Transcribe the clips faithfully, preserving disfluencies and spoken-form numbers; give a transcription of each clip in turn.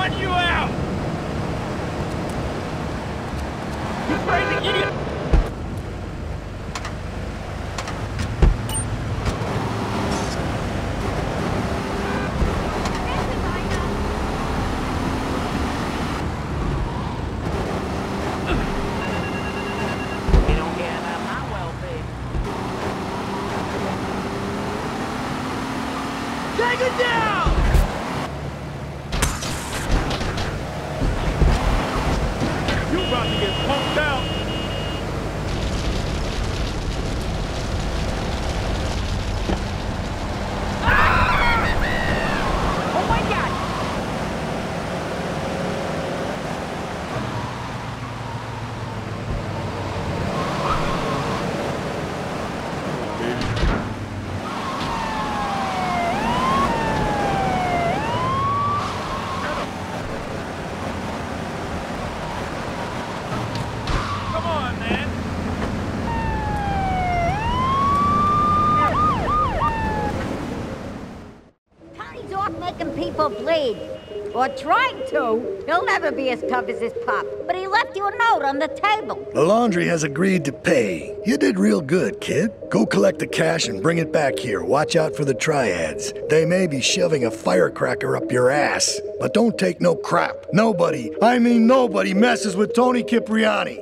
run you out! You crazy idiot! Take it down! You about to get punked out. Ah! Oh my God! Making people bleed. Or trying to. He'll never be as tough as his pop. But he left you a note on the table. The laundry has agreed to pay. You did real good, kid. Go collect the cash and bring it back here. Watch out for the triads. They may be shoving a firecracker up your ass. But don't take no crap. Nobody, I mean nobody, messes with Tony Cipriani.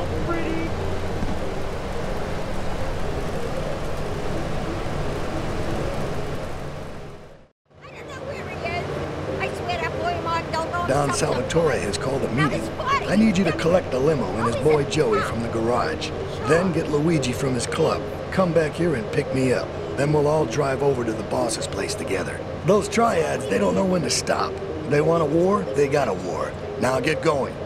down, pretty. I don't know where he is. I swear that boy Mark don't know Don something. Salvatore has called a Now meeting. this party I need you to is- collect the limo and his boy Joey from the garage. Then get Luigi from his club. Come back here and pick me up. Then we'll all drive over to the boss's place together. Those triads, they don't know when to stop. They want a war, they got a war. Now get going.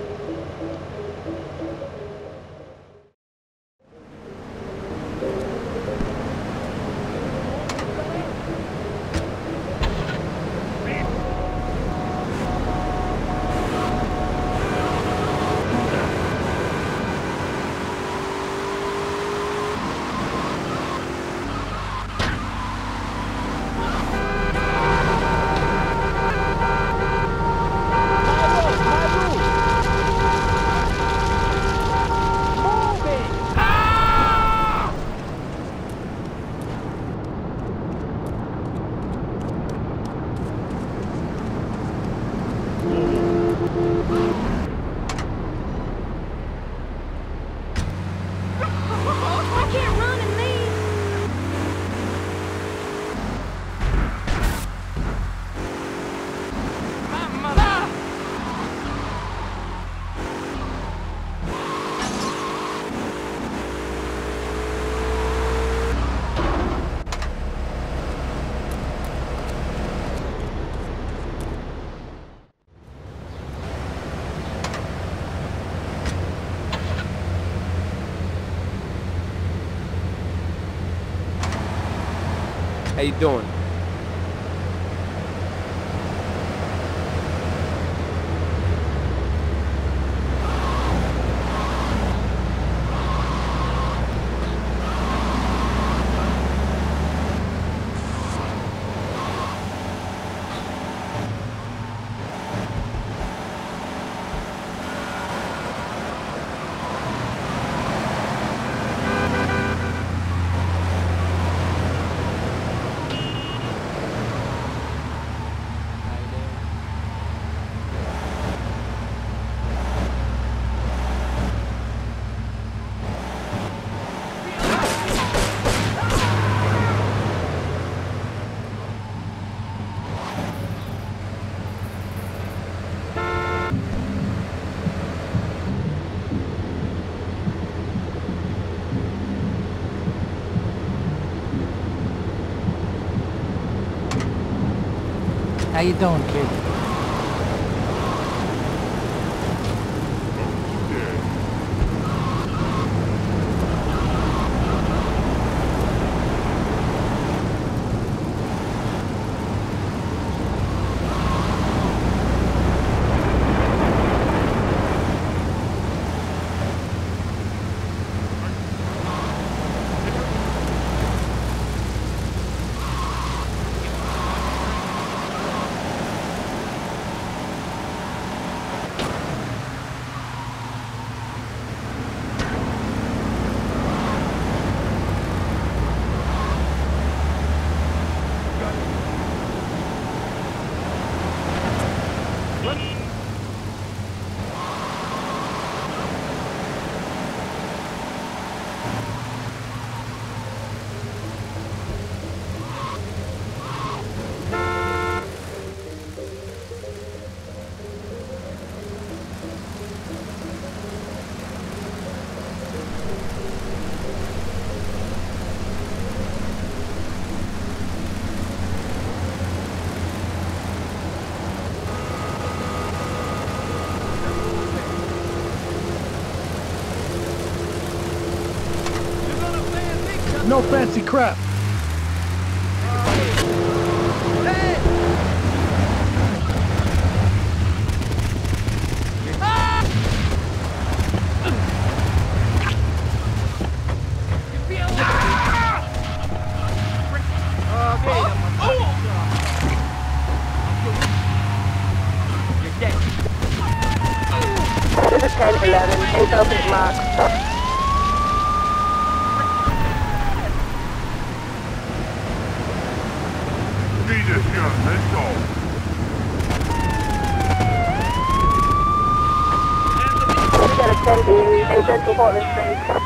I can't run and leave. How you doing? How you doing, kid? No fancy crap. This is ten eleven, take open mark. Jesus, you're mental. We got a ten Erie and Central Portland Street.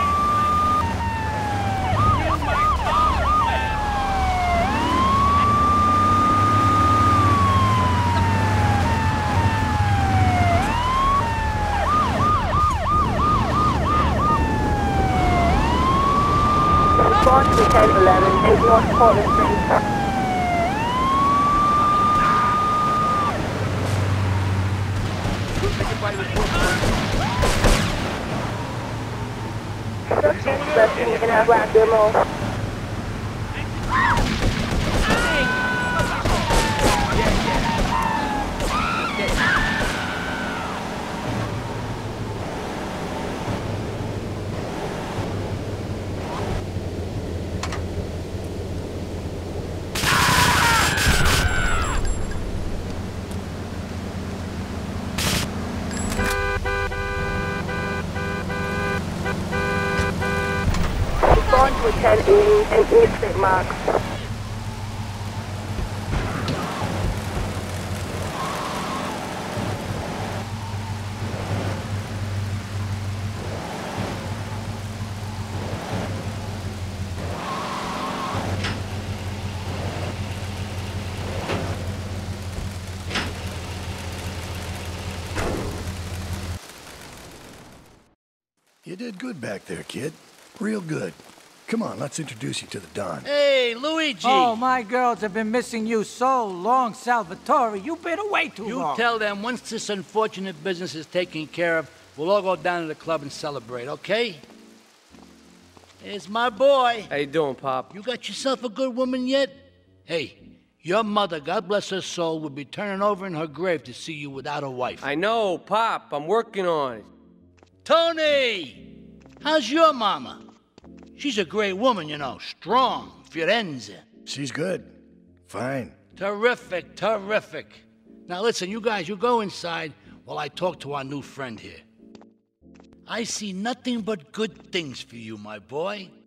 Respond to ten eleven eight North Portland Street. Suspect in a black demo. Respond to ten eighty and East Saint Marks. You did good back there, kid. Real good. Come on, let's introduce you to the Don. Hey, Luigi! Oh, my girls have been missing you so long, Salvatore. You've been away too You long. tell them once this unfortunate business is taken care of, we'll all go down to the club and celebrate, okay? Here's my boy. How you doing, Pop? You got yourself a good woman yet? Hey, your mother, God bless her soul, would be turning over in her grave to see you without a wife. I know, Pop. I'm working on it. Tony! How's your mama? She's a great woman, you know. Strong. Firenze. She's good. Fine. Terrific, terrific. Now listen, you guys, you go inside while I talk to our new friend here. I see nothing but good things for you, my boy.